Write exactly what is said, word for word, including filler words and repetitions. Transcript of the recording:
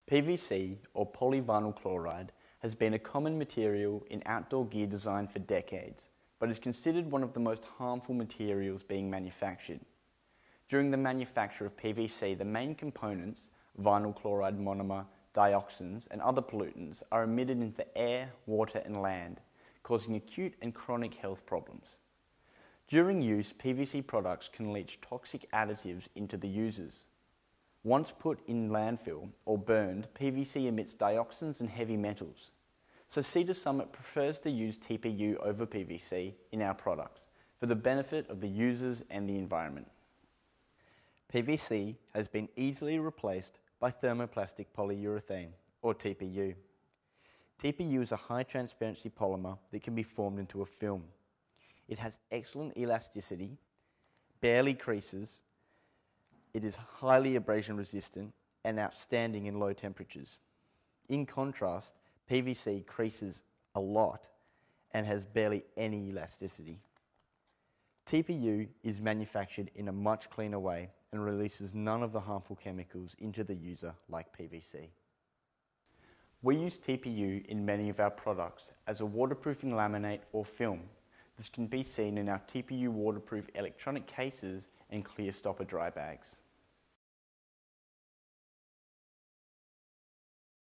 P V C, or polyvinyl chloride, has been a common material in outdoor gear design for decades, but is considered one of the most harmful materials being manufactured. During the manufacture of P V C, the main components, vinyl chloride monomer, dioxins, and other pollutants, are emitted into the air, water, and land, causing acute and chronic health problems. During use, P V C products can leach toxic additives into the users. Once put in landfill or burned, P V C emits dioxins and heavy metals. So Cedar Summit prefers to use T P U over P V C in our products for the benefit of the users and the environment. P V C has been easily replaced by thermoplastic polyurethane, or T P U. T P U is a high transparency polymer that can be formed into a film. It has excellent elasticity, barely creases, it is highly abrasion resistant and outstanding in low temperatures. In contrast, P V C creases a lot and has barely any elasticity. T P U is manufactured in a much cleaner way and releases none of the harmful chemicals into the user like P V C. We use T P U in many of our products as a waterproofing laminate or film. This can be seen in our T P U waterproof electronic cases and clear stopper dry bags.